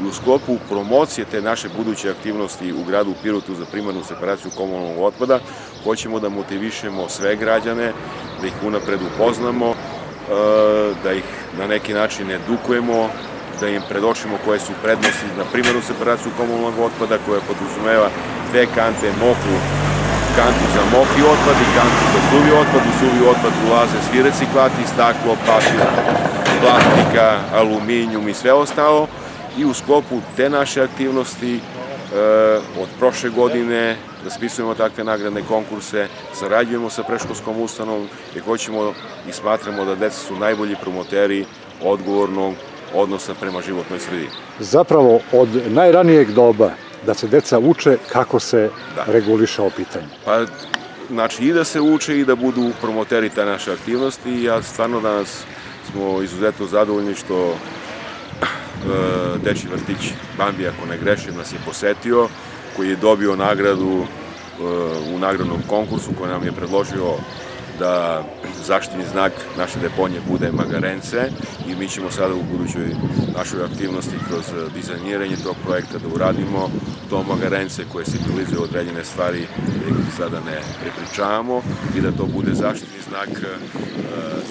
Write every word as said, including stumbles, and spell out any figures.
i u sklopu promocije te naše buduće aktivnosti u gradu Pirotu za primarnu separaciju komunalnog otpada hoćemo da motivišemo sve građane, da ih unapred upoznamo, da ih na neki način edukujemo, da im predočimo koje su prednosti na primarnu separaciju komunalnog otpada koja podrazumeva dve kante, mokru kantu za mokri otpad i kantu za suvi otpad. U suvi otpad ulaze svi reciklati, staklo, papir, plastika, aluminijum i sve ostalo. I u sklopu te naše aktivnosti od prošle godine raspisujemo takve nagradne konkurse, sarađujemo sa predškolskom ustanovom i hoćemo i smatramo da deca su najbolji promoteri odgovornog odnosa prema životnoj sredini. Zapravo od najranijeg doba da se deca uče kako se reguliše ovo pitanje. Pa, znači i da se uče i da budu promoteri te naše aktivnosti i ja stvarno danas smo izuzetno zadovoljni što dečji vrtić Bambi, ako ne grešim, nas je posetio, koji je dobio nagradu u nagradnom konkursu koji nam je predložio da zaštitni znak naše deponije bude magarence i mi ćemo sada u budućoj našoj aktivnosti kroz dizajniranje tog projekta da uradimo to magarence koje simbolizuje određene stvari da ih sada ne prepričavamo i da to bude zaštitni znak